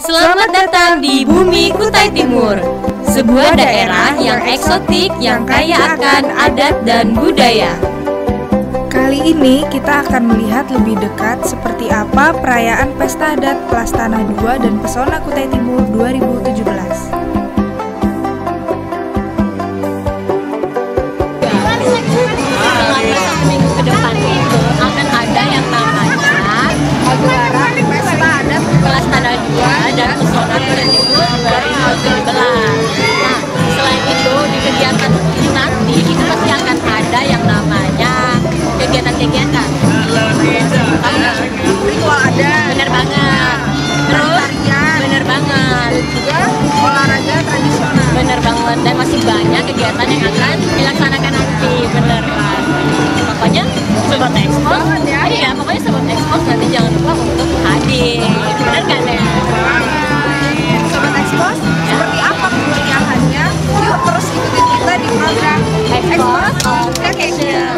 Selamat datang di Bumi Kutai Timur, sebuah daerah yang eksotik yang kaya akan adat dan budaya. Kali ini kita akan melihat lebih dekat seperti apa perayaan Pesta Adat Plastana II dan Pesona Kutai Timur 2017. Selama 1 minggu ke depan itu akan ada yang namanya pagelaran Pesta Adat Plastana II dan Pesona Kutai Timur 2017. Nah, selain itu di kegiatan ini nanti itu pasti akan ada yang namanya kegiatan-kegiatan. Ritual adat, Bener banget. Terus bener banget. juga olahraga tradisional. Bener banget, dan masih banyak kegiatan yang akan dilaksanakan nanti. Bener kan? Pokoknya Sobat Expos, iya pokoknya Sobat Expos nanti jangan lupa untuk hadir. Bener kan ya? Sobat Expos, seperti apa kemeriahannya? Yuk terus ikutin kita di program Expos Vacation.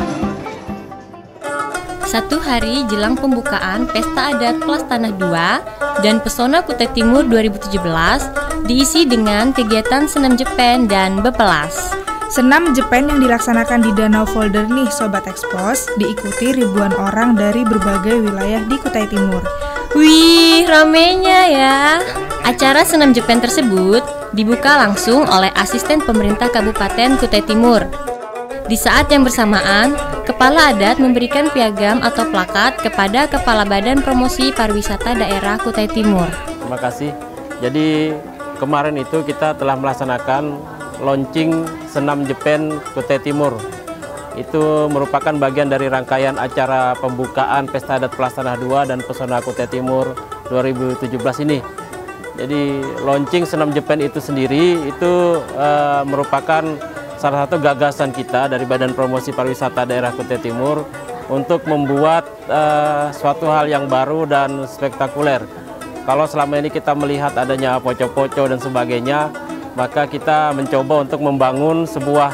1 hari jelang pembukaan Pesta Adat Plastana II dan Pesona Kutai Timur 2017 diisi dengan kegiatan senam jepen dan bepelas. Senam jepen yang dilaksanakan di Danau Folder nih Sobat Expos, diikuti ribuan orang dari berbagai wilayah di Kutai Timur. Wih, ramenya ya. Acara senam jepen tersebut dibuka langsung oleh asisten pemerintah Kabupaten Kutai Timur. Di saat yang bersamaan, Kepala Adat memberikan piagam atau plakat kepada Kepala Badan Promosi Pariwisata Daerah Kutai Timur. Terima kasih. Jadi kemarin itu kita telah melaksanakan launching senam jepen Kutai Timur. Itu merupakan bagian dari rangkaian acara pembukaan Pesta Adat Plastana II dan Pesona Kutai Timur 2017 ini. Jadi launching senam jepen itu sendiri itu merupakan salah satu gagasan kita dari Badan Promosi Pariwisata Daerah Kutai Timur untuk membuat suatu hal yang baru dan spektakuler. Kalau selama ini kita melihat adanya poco-poco dan sebagainya, maka kita mencoba untuk membangun sebuah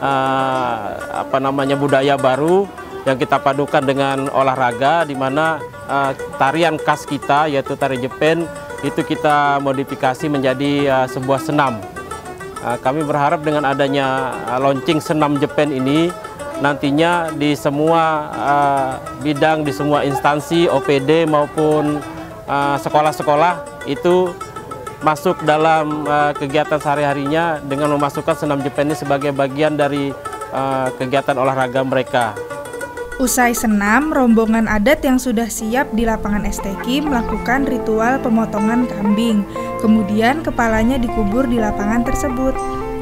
budaya baru yang kita padukan dengan olahraga, di mana tarian khas kita yaitu tari jepen itu kita modifikasi menjadi sebuah senam. Kami berharap dengan adanya launching senam jepen ini nantinya di semua bidang, di semua instansi, OPD maupun sekolah-sekolah itu masuk dalam kegiatan sehari-harinya dengan memasukkan senam jepen ini sebagai bagian dari kegiatan olahraga mereka. Usai senam, rombongan adat yang sudah siap di lapangan STQ melakukan ritual pemotongan kambing. Kemudian kepalanya dikubur di lapangan tersebut.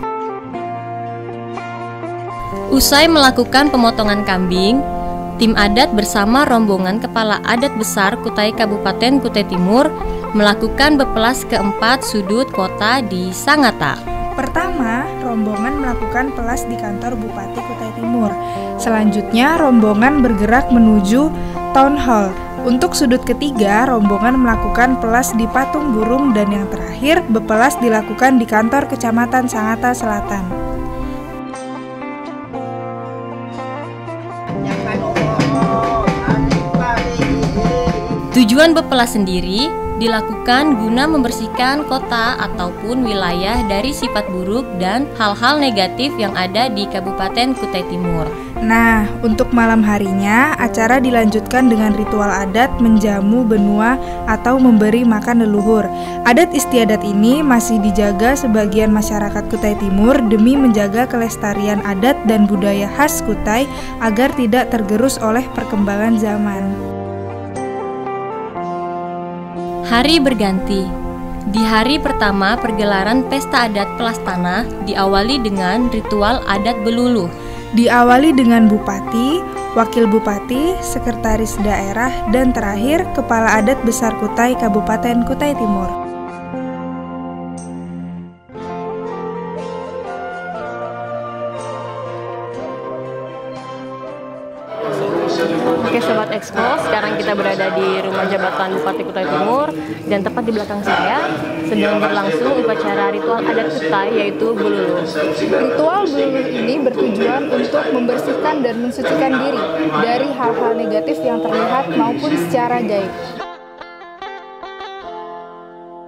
Usai melakukan pemotongan kambing, tim adat bersama rombongan Kepala Adat Besar Kutai Kabupaten Kutai Timur melakukan bepelas ke-4 sudut kota di Sangatta. Pertama, rombongan melakukan pelas di kantor Bupati Kutai Timur. Selanjutnya, rombongan bergerak menuju Town Hall. Untuk sudut ketiga, rombongan melakukan pelas di Patung Burung, dan yang terakhir, bepelas dilakukan di kantor Kecamatan Sangatta Selatan. Tujuan bepelas sendiri dilakukan guna membersihkan kota ataupun wilayah dari sifat buruk dan hal-hal negatif yang ada di Kabupaten Kutai Timur. Nah, untuk malam harinya, acara dilanjutkan dengan ritual adat menjamu benua atau memberi makan leluhur. Adat istiadat ini masih dijaga sebagian masyarakat Kutai Timur demi menjaga kelestarian adat dan budaya khas Kutai agar tidak tergerus oleh perkembangan zaman. Hari berganti. Di hari pertama pergelaran Pesta Adat Plastana diawali dengan ritual adat beluluh. Diawali dengan Bupati, Wakil Bupati, Sekretaris Daerah, dan terakhir Kepala Adat Besar Kutai Kabupaten Kutai Timur. Oke Sobat Expos, sekarang kita berada di rumah jabatan Bupati Kutai Timur dan tepat di belakang saya sedang berlangsung upacara ritual adat Kutai yaitu Bululu. Ritual Bululu ini bertujuan untuk membersihkan dan mensucikan diri dari hal-hal negatif yang terlihat maupun secara gaib.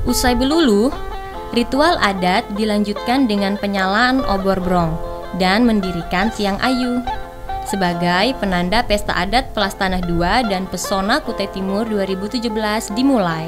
Usai beluluh, ritual adat dilanjutkan dengan penyalaan obor brong dan mendirikan tiang ayu sebagai penanda Pesta Adat Pelas Tanah 2 dan Pesona Kutai Timur 2017 dimulai.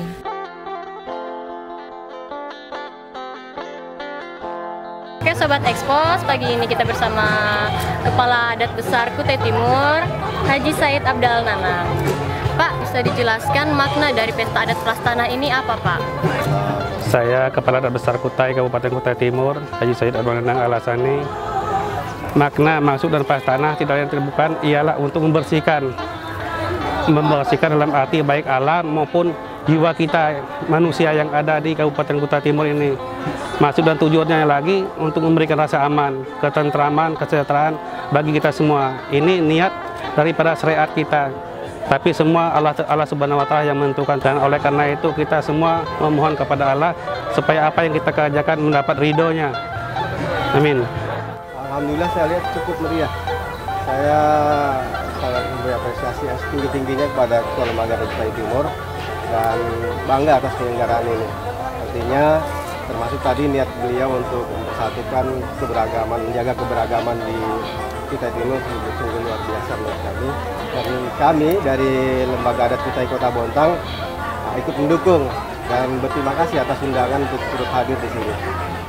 Oke Sobat Expos, pagi ini kita bersama Kepala Adat Besar Kutai Timur, Haji Said Abdal Nanang. Pak, bisa dijelaskan makna dari Pesta Adat Pelas Tanah ini apa Pak? Saya Kepala Adat Besar Kutai, Kabupaten Kutai Timur, Haji Said Abdal Nanang Alasani. Makna, maksud dan Pelas Tanah tidak lain bukan ialah untuk membersihkan dalam arti baik alam maupun jiwa kita manusia yang ada di Kabupaten Kutai Timur ini. Maksud dan tujuannya lagi untuk memberikan rasa aman, ketentraman, kesejahteraan bagi kita semua. Ini niat daripada syariat kita. Tapi semua Allah Subhanahu wa Ta'ala yang menentukan, dan oleh karena itu kita semua memohon kepada Allah supaya apa yang kita kerjakan mendapat ridhonya. Amin. Alhamdulillah saya lihat cukup meriah. Saya sangat memberi apresiasi yang setinggi-tingginya kepada Ketua Lembaga Adat Kutai Timur dan bangga atas penyelenggaraan ini. Artinya termasuk tadi niat beliau untuk mempersatukan keberagaman, menjaga keberagaman di Kutai Timur sungguh luar biasa menurut kami. Dan kami dari Lembaga Adat Kutai Kota Bontang ikut mendukung dan berterima kasih atas undangan untuk turut hadir di sini.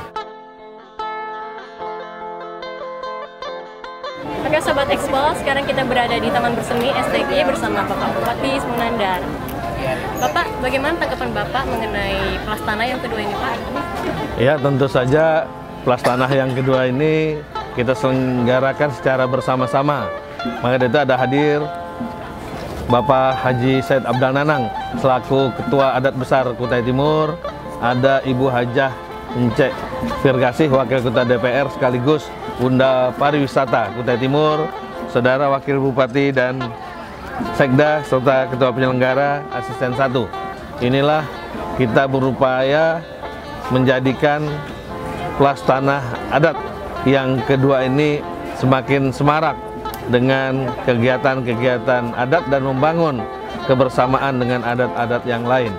Oke Sobat Expos, sekarang kita berada di Taman Bersemi STK bersama Bapak Bupati Munandar. Bapak, bagaimana tanggapan Bapak mengenai Pelas Tanah yang kedua ini Pak? Ya, tentu saja Pelas Tanah yang kedua ini kita selenggarakan secara bersama-sama. Maka dari itu ada hadir Bapak Haji Said Abdal Nanang selaku Ketua Adat Besar Kutai Timur, ada Ibu Hajah Encek Firgasih Wakil Ketua DPR sekaligus Bunda Pariwisata Kutai Timur, Saudara Wakil Bupati dan Sekda serta Ketua Penyelenggara Asisten 1. Inilah kita berupaya menjadikan Pelas Tanah Adat yang kedua ini semakin semarak dengan kegiatan-kegiatan adat dan membangun kebersamaan dengan adat-adat yang lain.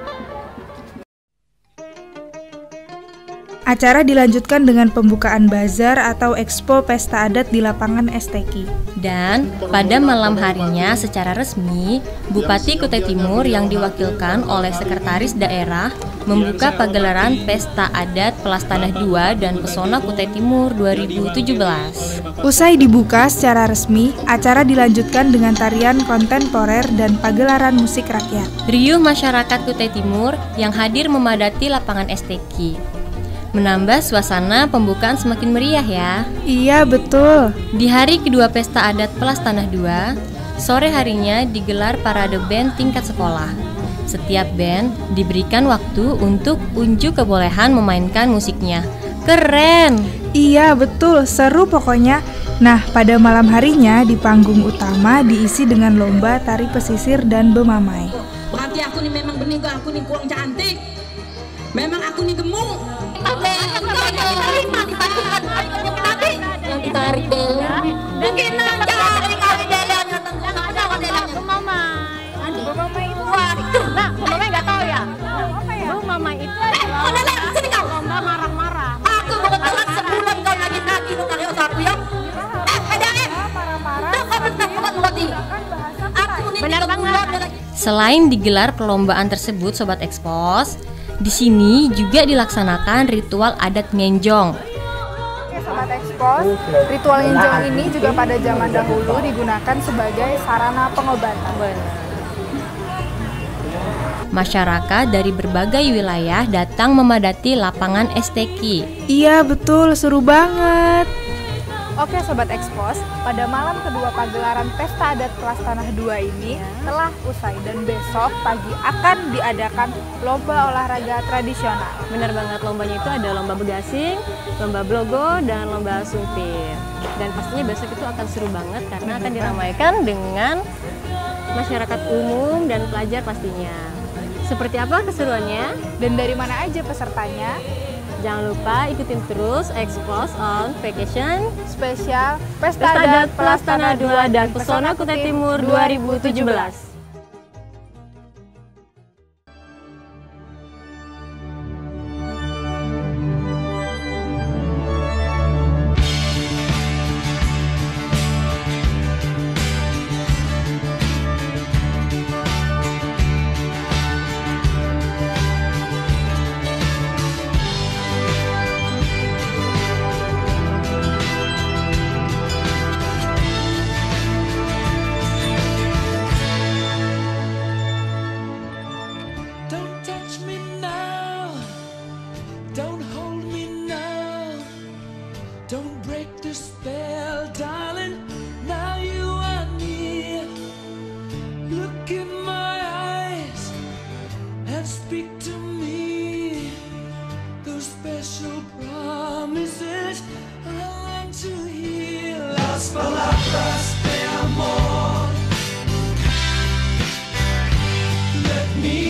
Acara dilanjutkan dengan pembukaan bazar atau Expo Pesta Adat di lapangan STK. Dan pada malam harinya secara resmi, Bupati Kutai Timur yang diwakilkan oleh Sekretaris Daerah membuka pagelaran Pesta Adat Pelas Tanah 2 dan Pesona Kutai Timur 2017. Usai dibuka secara resmi, acara dilanjutkan dengan tarian kontemporer dan pagelaran musik rakyat. Riuh masyarakat Kutai Timur yang hadir memadati lapangan STK. Menambah suasana pembukaan semakin meriah ya. Iya, betul. Di hari kedua Pesta Adat Pelas Tanah 2, sore harinya digelar parade band tingkat sekolah. Setiap band diberikan waktu untuk unjuk kebolehan memainkan musiknya. Keren! Iya, betul. Seru pokoknya. Nah, pada malam harinya di panggung utama diisi dengan lomba tari pesisir dan bemamai. Berarti aku nih memang bening, aku nih kurang cantik. Memang aku nih gemuk. Yang ditarik bel mungkin aja kali dalamnya nggak ada dalamnya Mamai itu nah Mamai nggak tahu ya Mamai itu adalah lomba marah-marah. Aku kebetulan sebulan kau nagih-nagih lu kali aku ya benar banget. Selain digelar perlombaan tersebut Sobat Expos, di sini juga dilaksanakan ritual adat ngenjong. Sobat Expos, ritual ngenjong ini juga pada zaman dahulu digunakan sebagai sarana pengobatan. Masyarakat dari berbagai wilayah datang memadati lapangan STK. Iya, betul. Seru banget. Oke Sobat Expos, pada malam kedua pagelaran Pesta Adat Pelas Tanah 2 ini telah usai dan besok pagi akan diadakan lomba olahraga tradisional. Benar banget, lombanya itu ada lomba begasing, lomba blogo, dan lomba sumpir. Dan pastinya besok itu akan seru banget karena akan diramaikan dengan masyarakat umum dan pelajar pastinya. Seperti apa keseruannya? Dan dari mana aja pesertanya? Jangan lupa ikutin terus Expos on Vacation spesial Pesta Adat Pelas Tanah 2 dan Pesona Kutai Timur 2017. speak to me those special promises I long to hear. Las palabras de amor. Let me